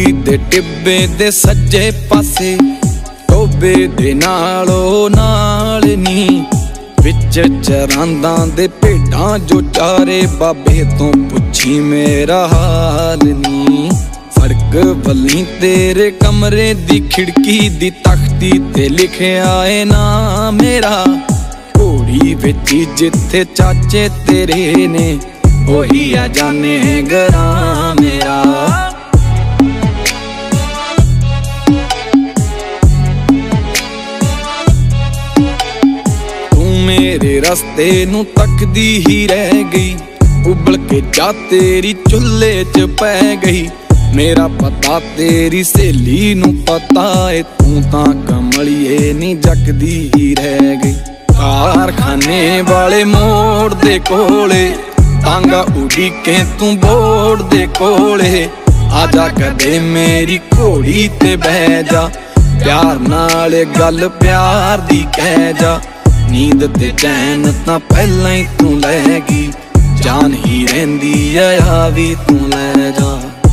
कुड़ी दे टिब्बे दे सज्जे पासे टोबे दे नालों नाल नी विच चरांदा दे भेडां जो चारे बाबे तो पुछी मेरा हाल नी। सड़क वली तेरे कमरे दी खिड़की दी तख्ती ते लिखिया है ना मेरा। घोड़ी विच जिथे चाचे तेरे ने ओही आ जाने गरा मेरा। मेरे रस्ते नू तकदी ही रह गई उबल के जा तेरी चुल्हे च पै गई। मेरा पता तेरी सहेली नू पता है तू तां कमलिए नी जगदी ही रह गई। कारखाने वाले मोड़ दे कोले तांगा उड़ीके तू बोड़ दे कोले आजा कदे मेरी घोड़ी ते बह जा। प्यार नाल गल प्यार दी कह जा। नींद ते चैन तां पहला ही तू लैगी जान ही रहिंदी आ भी तू लै जा।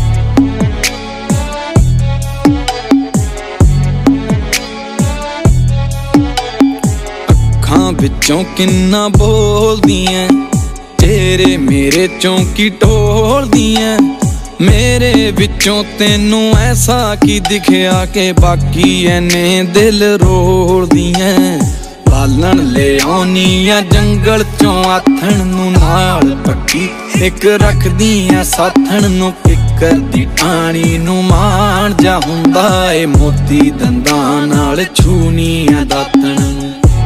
अखां विचों किन्ना बोलदियां चेहरे मेरे चों की टोलदियां। मेरे विचों तेनू ऐसा की दिखिया के बाकी एने दिल रोलदियां। पालन ले आउनियां जंगल चों आथण नू नाल पक्की एक रखदियां साथण नू किकर दी टाणी नू मान जा हुंदा ए मोती दंदां नाल छूनियां दातण नू।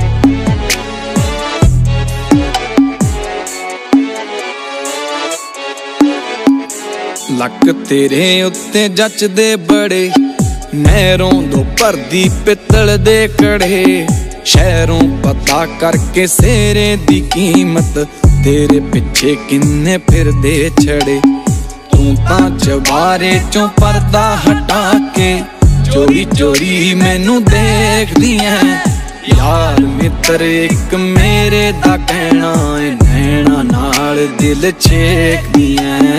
लक तेरे उत्ते जचदे बड़े नहरों दो भरदी पित्तल दे कड़े। शहरों पता करके सेरे दी कीमत तेरे पिछे किन्ने फिरदे छड़े। तू तां चबारे चों पर्दा हटा के चोरी चोरी मैनू देखदियां। यार मित्र एक मेरे दा कहना है नैना नाल दिल छेकदियां।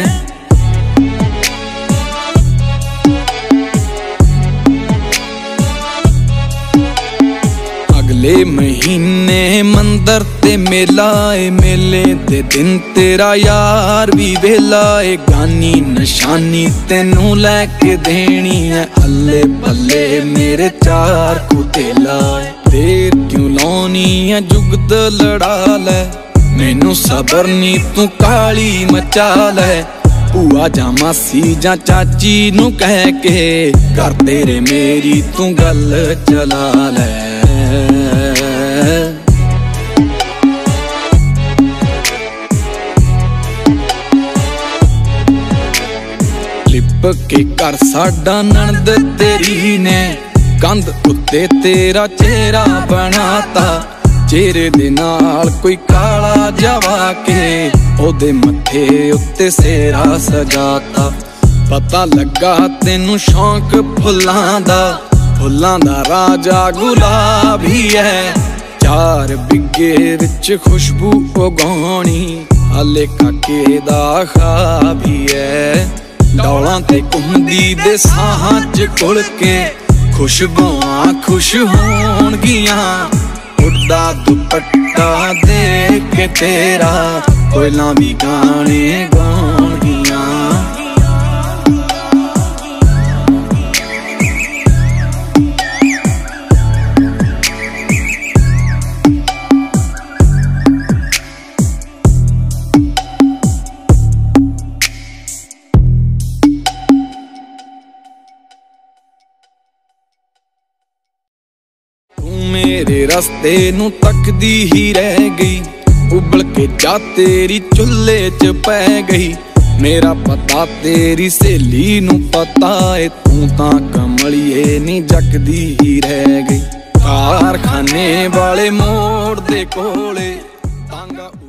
अगले महीने मंदर ते मेला ए मेले दे दिन तेरा यार भी वेला ए। गानी निशानी तेनू लैके देनी है अल्ले पल्ले मेरे चार कुतेला। देर क्यों लाउनी है जुगत लड़ा लै मैनू सबर नी तू काली मचा लै। भूआ जा मासी जा चाची नू कह के कर तेरे मेरी तू गल चला लै। लिप के कर साडा ननद तेरी ने कंध उत्ते तेरा चेहरा बनाता। चेहरे दे नाल कोई काला जवा के ओदे मथे उत्ते सेरा सजाता। पता लगा तेनू शौक फुल्लां दा राजा गुलाब ही है। 4 बिघे विच खुशबू उगाउणी हाले काके दा ख्वाब ही है। डौलां ते घुमदी दे साहां च घुल के खुशबुआं खुश होणगियां। उड़दा दुपट्टा देख के तेरा कोयलां भी गाने गाउणगियां। मेरे रस्ते नू तकदी ही रह गई उबल के जा तेरी चुल्हे च पै गई। मेरा पता तेरी सहेली नू पता है तू तां कमलिए नी जगदी ही रह गई। कारखाने वाले मोड़ दे कोले तांगा